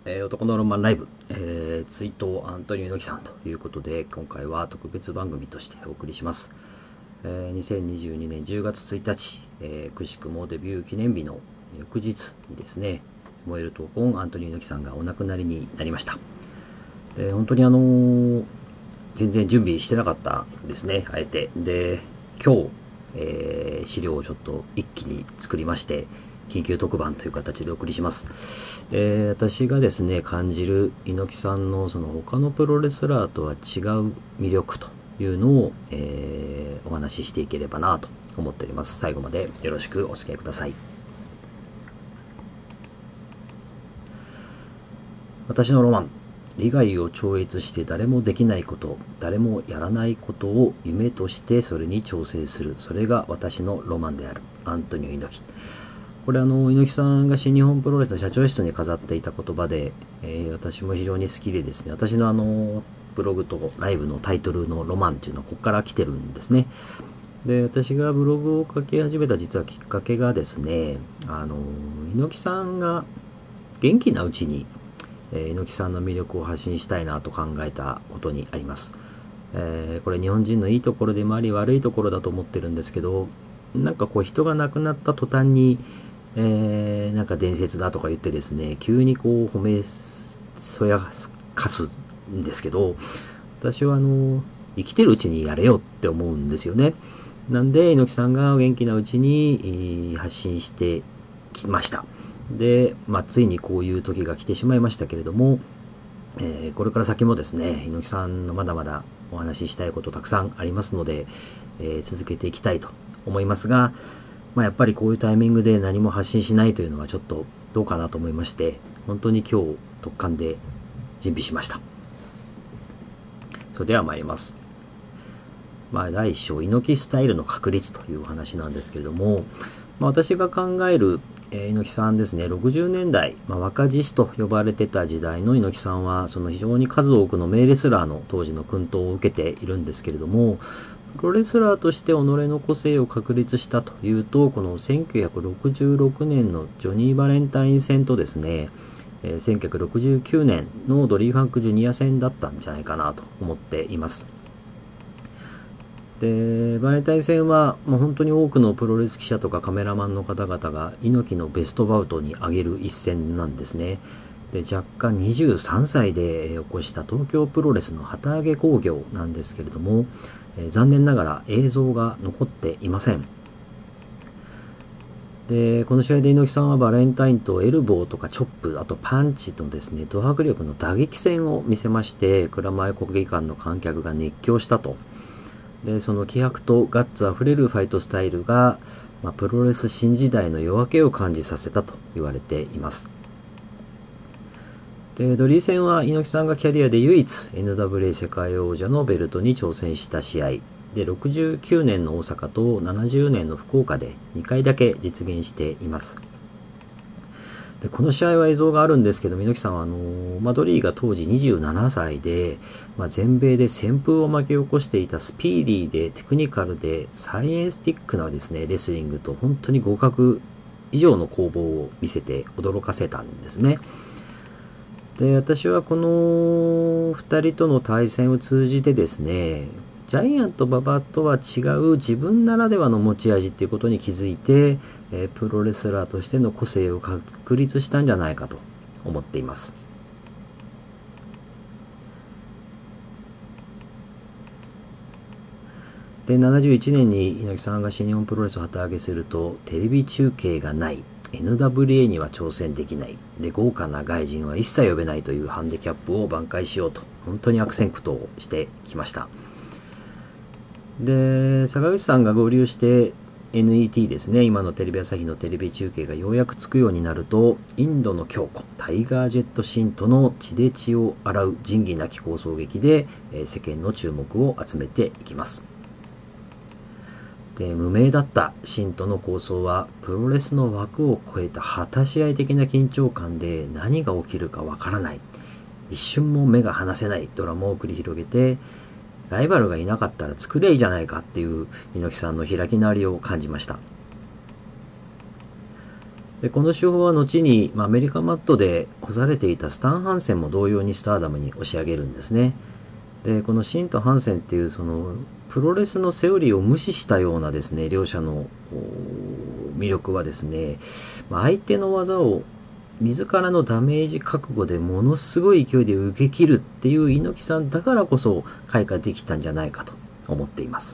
男のロマンライブ、追悼アントニオ猪木さんということで、今回は特別番組としてお送りします。2022年10月1日、くしくもデビュー記念日の翌日にですね、燃える闘魂アントニオ猪木さんがお亡くなりになりました。で、本当に全然準備してなかったんですね、あえて。で、今日、資料をちょっと一気に作りまして、緊急特番という形でお送りします。私がですね、感じる猪木さんのその他のプロレスラーとは違う魅力というのを、お話ししていければなと思っております。最後までよろしくお付き合いください。私のロマン。利害を超越して誰もできないこと、誰もやらないことを夢としてそれに調整する。それが私のロマンである。アントニオ猪木。これ猪木さんが新日本プロレスの社長室に飾っていた言葉で、私も非常に好きでですね、私のブログとライブのタイトルのロマンっていうのはここから来てるんですね。で、私がブログを書き始めた実はきっかけがですね、猪木さんが元気なうちに、猪木さんの魅力を発信したいなと考えたことにあります。これ日本人のいいところでもあり悪いところだと思ってるんですけど、なんかこう人が亡くなった途端になんか伝説だとか言ってですね、急にこう褒めそやかすんですけど、私は生きてるうちにやれよって思うんですよね。なんで猪木さんが元気なうちに発信してきました。で、ついにこういう時が来てしまいましたけれども、これから先もですね、猪木さんのまだまだお話ししたいことたくさんありますので、続けていきたいと思いますが、やっぱりこういうタイミングで何も発信しないというのはちょっとどうかなと思いまして、本当に今日特貫で準備しました。それでは参ります。第一章、猪木スタイルの確立というお話なんですけれども、私が考える、猪木さんですね、60年代、若獅子と呼ばれてた時代の猪木さんは、その非常に数多くの名レスラーの当時の薫陶を受けているんですけれども、プロレスラーとして己の個性を確立したというと、この1966年のジョニー・バレンタイン戦とですね、1969年のドリー・ファンク・ジュニア戦だったんじゃないかなと思っています。で、バレンタイン戦はもう本当に多くのプロレス記者とかカメラマンの方々が猪木のベストバウトに挙げる一戦なんですね。で、若干23歳で起こした東京プロレスの旗揚げ興行なんですけれども、残念ながら映像が残っていません。で、この試合で猪木さんはバレンタインとエルボーとかチョップ、あとパンチとですね、ド迫力の打撃戦を見せまして、蔵前国技館の観客が熱狂したと。で、その気迫とガッツあふれるファイトスタイルが、プロレス新時代の夜明けを感じさせたと言われています。で、ドリー戦は猪木さんがキャリアで唯一 NWA 世界王者のベルトに挑戦した試合で、69年の大阪と70年の福岡で2回だけ実現しています。で、この試合は映像があるんですけど、猪木さんはドリーが当時27歳で、全米で旋風を巻き起こしていたスピーディーでテクニカルでサイエンスティックなですね、レスリングと本当に互角以上の攻防を見せて驚かせたんですね。で、私はこの2人との対戦を通じてですね、ジャイアント馬場とは違う自分ならではの持ち味っていうことに気づいて、プロレスラーとしての個性を確立したんじゃないかと思っています。で、71年に猪木さんが新日本プロレスを旗揚げすると、テレビ中継がない。NWA には挑戦できない。で、豪華な外人は一切呼べないというハンディキャップを挽回しようと、本当に悪戦苦闘してきました。で、坂口さんが合流して NET ですね、今のテレビ朝日のテレビ中継がようやくつくようになると、インドの強固、タイガー・ジェット・シンとの血で血を洗う仁義なき抗争劇で、世間の注目を集めていきます。で、無名だったシンとの構想はプロレスの枠を超えた果たし合い的な緊張感で何が起きるかわからない、一瞬も目が離せないドラマを繰り広げて、ライバルがいなかったら作りゃいいじゃないかっていう猪木さんの開き直りを感じました。 でこの手法は後に、アメリカマットで干されていたスタン・ハンセンも同様にスターダムに押し上げるんですね。でこのシンとハンセンっていうそのプロレスのセオリーを無視したようなですね、両者の魅力はですね、相手の技を自らのダメージ覚悟でものすごい勢いで受け切るっていう猪木さんだからこそ開花できたんじゃないかと思っています。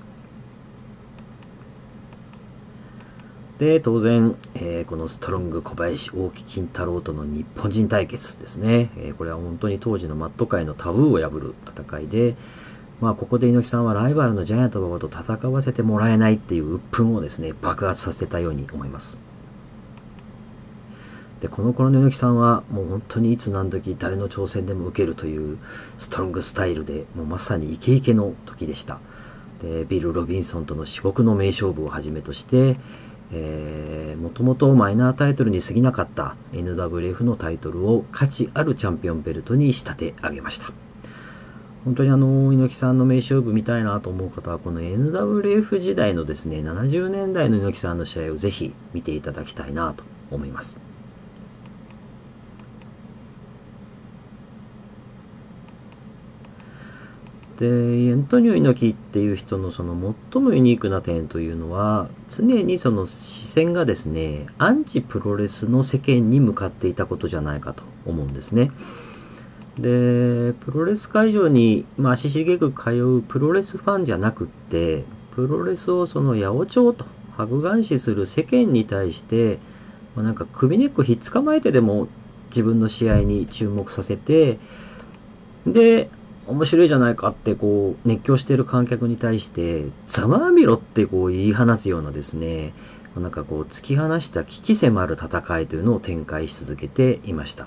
で、当然、このストロング小林大木金太郎との日本人対決ですね。これは本当に当時のマット界のタブーを破る戦いで、ここで猪木さんはライバルのジャイアント馬場と戦わせてもらえないっていう鬱憤をですね、爆発させたように思います。で、この頃の猪木さんはもう本当にいつ何時誰の挑戦でも受けるというストロングスタイルで、もうまさにイケイケの時でした。で、ビル・ロビンソンとの至極の名勝負をはじめとして、もともとマイナータイトルに過ぎなかった NWF のタイトルを価値あるチャンピオンベルトに仕立て上げました。本当に猪木さんの名勝負見たいなと思う方は、この NWF 時代のですね、70年代の猪木さんの試合をぜひ見ていただきたいなと思います。で、アントニオ猪木っていう人のその最もユニークな点というのは、常にその視線がですね、アンチプロレスの世間に向かっていたことじゃないかと思うんですね。で、プロレス会場に、足しげく通うプロレスファンじゃなくって、プロレスをその八百長と白眼視する世間に対して、なんか首根っこひっつかまえてでも自分の試合に注目させて、で、面白いじゃないかってこう熱狂している観客に対してざまあみろってこう言い放つようなですね、なんかこう突き放した鬼気迫る戦いというのを展開し続けていました。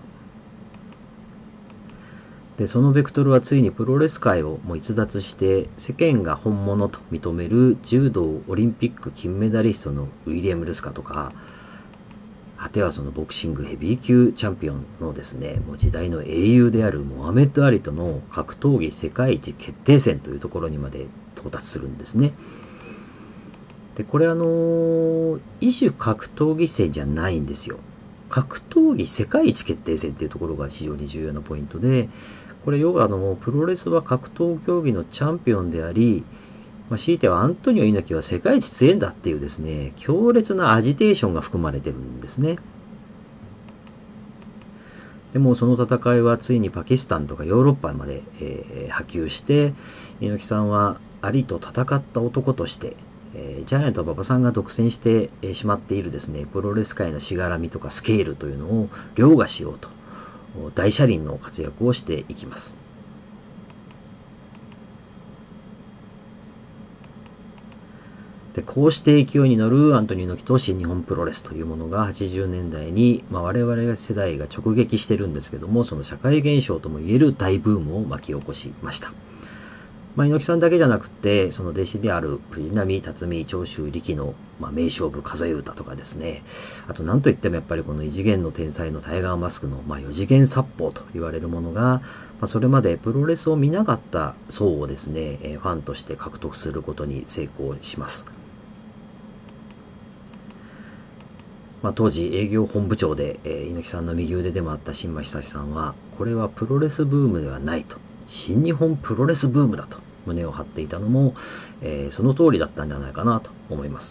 でそのベクトルはついにプロレス界をもう逸脱して世間が本物と認める柔道オリンピック金メダリストのウィリアム・ルスカとか、果てはそのボクシングヘビー級チャンピオンのですね、もう時代の英雄であるモハメッド・アリとの格闘技世界一決定戦というところにまで到達するんですね。で、これ異種格闘技戦じゃないんですよ。格闘技世界一決定戦っていうところが非常に重要なポイントで、これ要はプロレスは格闘競技のチャンピオンであり、強いてはアントニオ猪木は世界一強いんだっていうですね、強烈なアジテーションが含まれてるんですね。でもその戦いはついにパキスタンとかヨーロッパまで、波及して、猪木さんはアリと戦った男として、ジャイアント馬場さんが独占してしまっているですね、プロレス界のしがらみとかスケールというのを凌駕しようと、大車輪の活躍をしていきます。でこうして勢いに乗るアントニオ猪木と新日本プロレスというものが80年代に、我々世代が直撃してるんですけども、その社会現象ともいえる大ブームを巻き起こしました。猪木さんだけじゃなくて、その弟子である藤波辰巳、長州力の、名勝負数え歌とかですね、あと何といってもやっぱりこの異次元の天才のタイガーマスクの、4次元殺法と言われるものが、それまでプロレスを見なかった層をですね、ファンとして獲得することに成功します。当時営業本部長で、猪木さんの右腕でもあった新馬久志さんは、これはプロレスブームではないと、新日本プロレスブームだと胸を張っていたのも、その通りだったんじゃないかなと思います。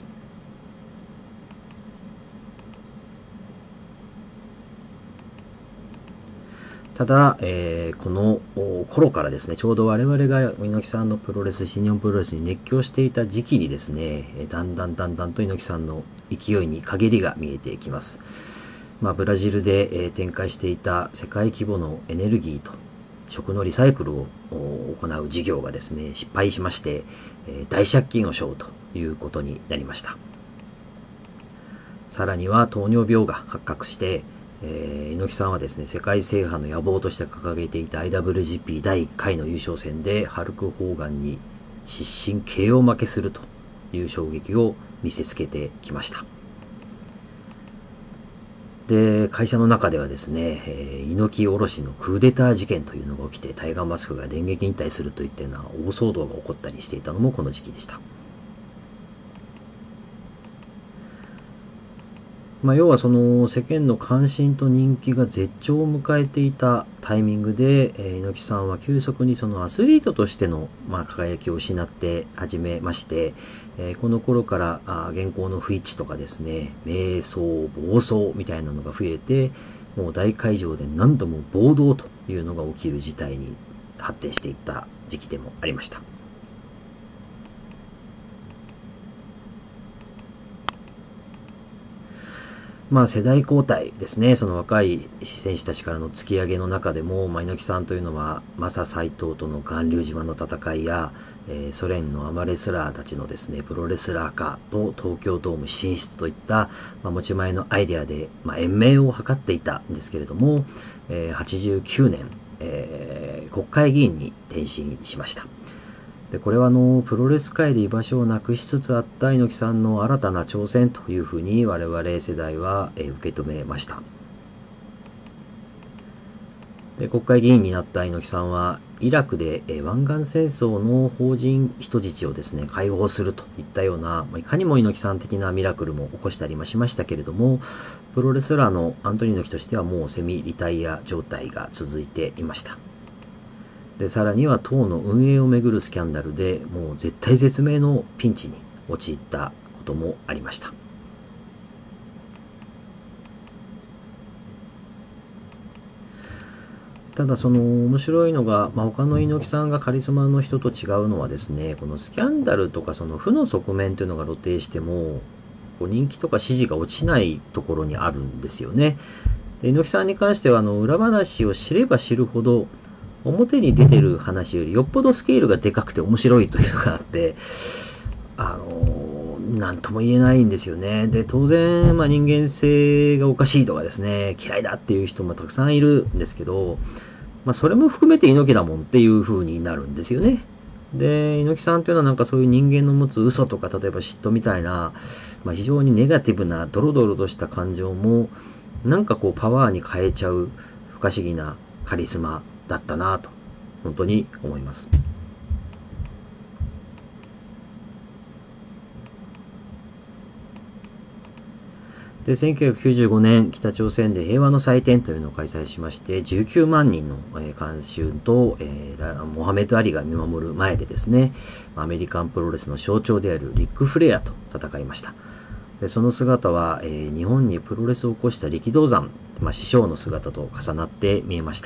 ただ、この頃からですね、ちょうど我々が猪木さんのプロレス、新日本プロレスに熱狂していた時期にですね、だんだんと猪木さんの勢いに陰りが見えてきます。ブラジルで展開していた世界規模のエネルギーと食のリサイクルを行う事業がですね、失敗しまして、大借金を背負うということになりました。さらには糖尿病が発覚して、猪木さんはですね、世界制覇の野望として掲げていた IWGP 第1回の優勝戦でハルク・ホーガンに失神 KO 負けするという衝撃を見せつけてきました。で、会社の中ではですね、猪木おろしのクーデター事件というのが起きて、タイガーマスクが電撃引退するといったような大騒動が起こったりしていたのもこの時期でした。 要はその世間の関心と人気が絶頂を迎えていたタイミングで、猪木さんは急速にそのアスリートとしての、輝きを失って始めまして、この頃から現行の不一致とかですね、迷走、暴走みたいなのが増えて、もう大会場で何度も暴動というのが起きる事態に発展していった時期でもありました。世代交代ですね。その若い選手たちからの突き上げの中でも、猪木さんというのは、マサ斎藤との巌流島の戦いや、ソ連のアマレスラーたちのですね、プロレスラー化と東京ドーム進出といった、持ち前のアイデアで、延命を図っていたんですけれども、89年、国会議員に転身しました。でこれはプロレス界で居場所をなくしつつあった猪木さんの新たな挑戦というふうに我々世代は受け止めました。で国会議員になった猪木さんはイラクで湾岸戦争の邦人人質をですね解放するといったようないかにも猪木さん的なミラクルも起こしたりもしましたけれども、プロレスラーのアントニオ猪木としてはもうセミリタイア状態が続いていました。でさらには党の運営をめぐるスキャンダルでもう絶体絶命のピンチに陥ったこともありました。ただその面白いのが、他の猪木さんがカリスマの人と違うのはですね、このスキャンダルとかその負の側面というのが露呈しても人気とか支持が落ちないところにあるんですよね。で猪木さんに関しては裏話を知れば知るほど表に出てる話よりよっぽどスケールがでかくて面白いというのがあって、なんとも言えないんですよね。で、当然、人間性がおかしいとかですね、嫌いだっていう人もたくさんいるんですけど、それも含めて猪木だもんっていう風になるんですよね。で、猪木さんというのはなんかそういう人間の持つ嘘とか、例えば嫉妬みたいな、非常にネガティブなドロドロとした感情も、なんかパワーに変えちゃう不可思議なカリスマだったなと本当に思います。で1995年北朝鮮で平和の祭典というのを開催しまして19万人の観衆とモハメド・アリが見守る前でですね、アメリカンプロレスの象徴であるリック・フレアと戦いました。でその姿は日本にプロレスを起こした力道山、師匠の姿と重なって見えました。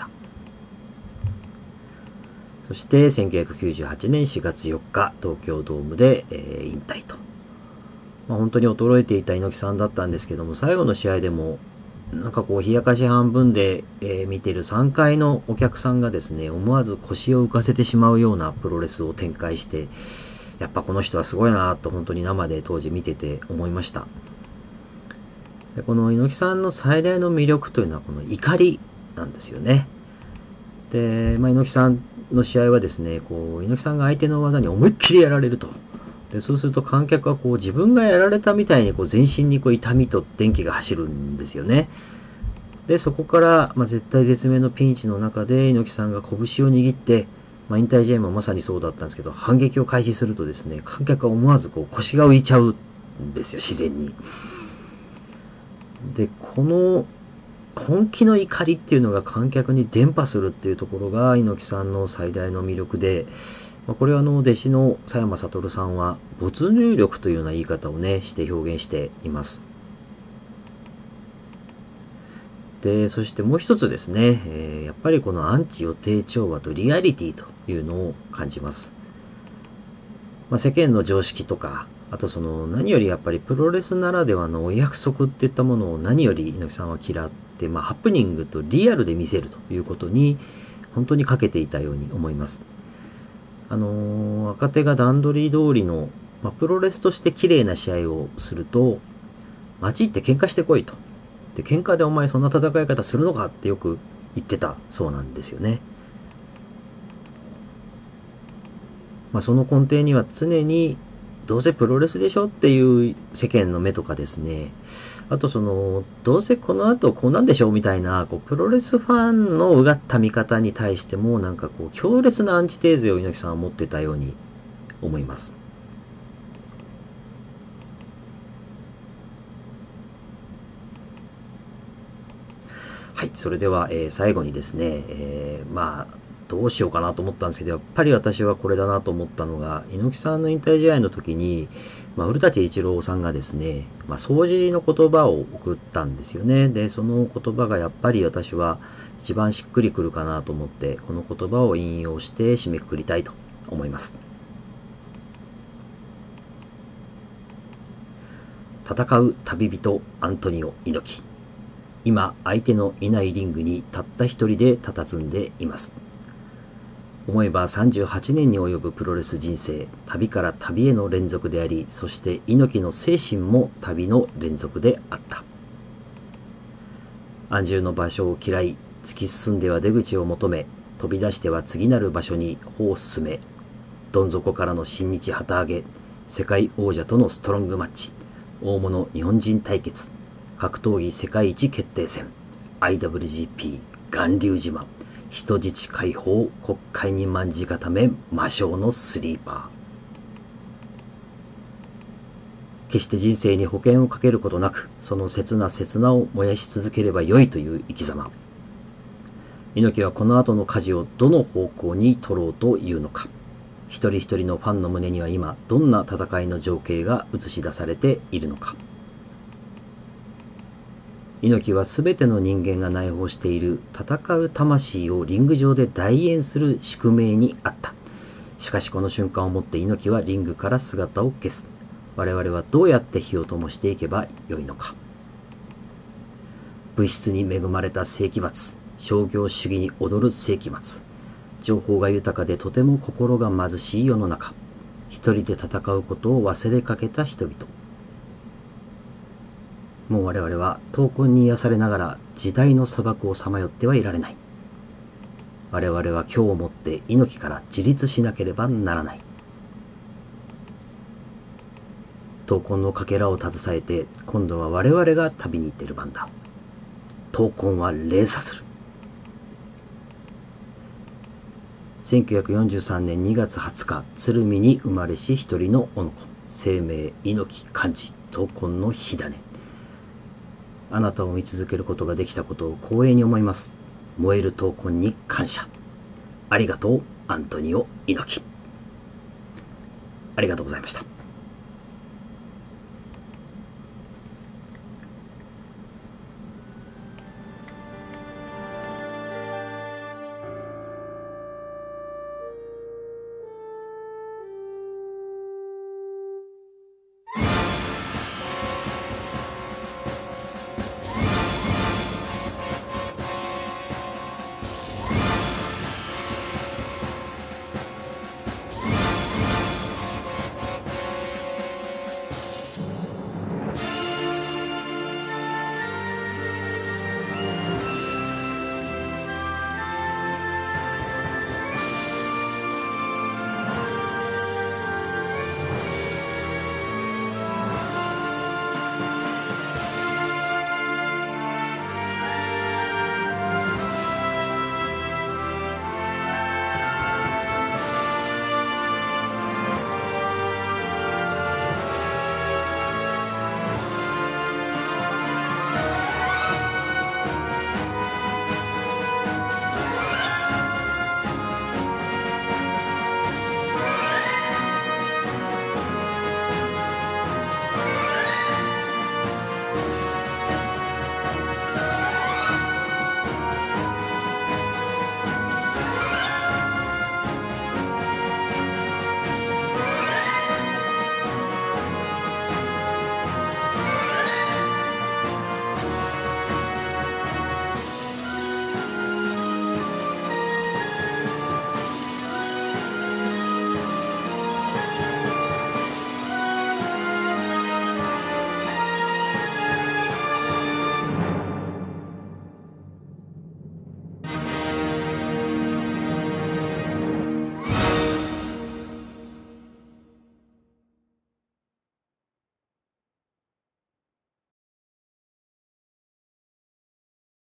そして1998年4月4日東京ドームで引退と。本当に衰えていた猪木さんだったんですけども、最後の試合でもなんか冷やかし半分で見ている3階のお客さんがですね、思わず腰を浮かせてしまうようなプロレスを展開して、やっぱこの人はすごいなと本当に生で当時見てて思いました。でこの猪木さんの最大の魅力というのはこの怒りなんですよね。で、猪木さんの試合はですね、猪木さんが相手の技に思いっきりやられると。でそうすると観客は自分がやられたみたいに全身に痛みと電気が走るんですよね。でそこから、絶対絶命のピンチの中で猪木さんが拳を握って、引退試合もまさにそうだったんですけど、反撃を開始するとですね、観客は思わず腰が浮いちゃうんですよ、自然に。でこの本気の怒りっていうのが観客に伝播するっていうところが猪木さんの最大の魅力で、これは弟子の佐山悟さんは没入力というような言い方をねして表現しています。でそしてもう一つですね、やっぱりこのアンチ予定調和とリアリティというのを感じます。世間の常識とか、あと何よりやっぱりプロレスならではのお約束っていったものを何より猪木さんは嫌って、ハプニングとリアルで見せるということに本当に長けていたように思います。若手が段取り通りの、プロレスとして綺麗な試合をすると、街行って喧嘩してこいと。で、喧嘩でお前そんな戦い方するのかってよく言ってたそうなんですよね。その根底には常にどうせプロレスでしょっていう世間の目とかですね、あとどうせこの後こうなんでしょうみたいなプロレスファンのうがった見方に対してもなんか強烈なアンチテーゼを猪木さんは持ってたように思います。 はい、それでは、最後にですね、どうしようかなと思ったんですけど、やっぱり私はこれだなと思ったのが、猪木さんの引退試合の時に、古舘一郎さんがですね、掃除の言葉を送ったんですよね。で、その言葉がやっぱり私は一番しっくりくるかなと思って、この言葉を引用して締めくくりたいと思います。戦う旅人アントニオ猪木。今、相手のいないリングにたった一人で佇んでいます。思えば38年に及ぶプロレス人生、旅から旅への連続であり、そして猪木の精神も旅の連続であった。安住の場所を嫌い、突き進んでは出口を求め、飛び出しては次なる場所に歩を進め、どん底からの新日旗揚げ、世界王者とのストロングマッチ、大物日本人対決、格闘技世界一決定戦、IWGP、巌流島、人質解放、国会に卍固め、魔性のスリーパー。決して人生に保険をかけることなく、その切なを燃やし続ければよいという生き様。猪木はこの後の舵をどの方向に取ろうというのか。一人一人のファンの胸には今、どんな戦いの情景が映し出されているのか。猪木は全ての人間が内包している戦う魂をリング上で代演する宿命にあった。しかしこの瞬間をもって猪木はリングから姿を消す。我々はどうやって火を灯していけばよいのか。物質に恵まれた世紀末、商業主義に踊る世紀末、情報が豊かでとても心が貧しい世の中、一人で戦うことを忘れかけた人々。もう我々は闘魂に癒されながら時代の砂漠をさまよってはいられない。我々は今日をもって猪木から自立しなければならない。闘魂のかけらを携えて、今度は我々が旅に出る番だ。闘魂は連鎖する。1943年2月20日、鶴見に生まれし一人の男、生命猪木寛治、闘魂の火種。あなたを見続けることができたことを光栄に思います。燃える闘魂に感謝。ありがとう、アントニオ猪木。ありがとうございました。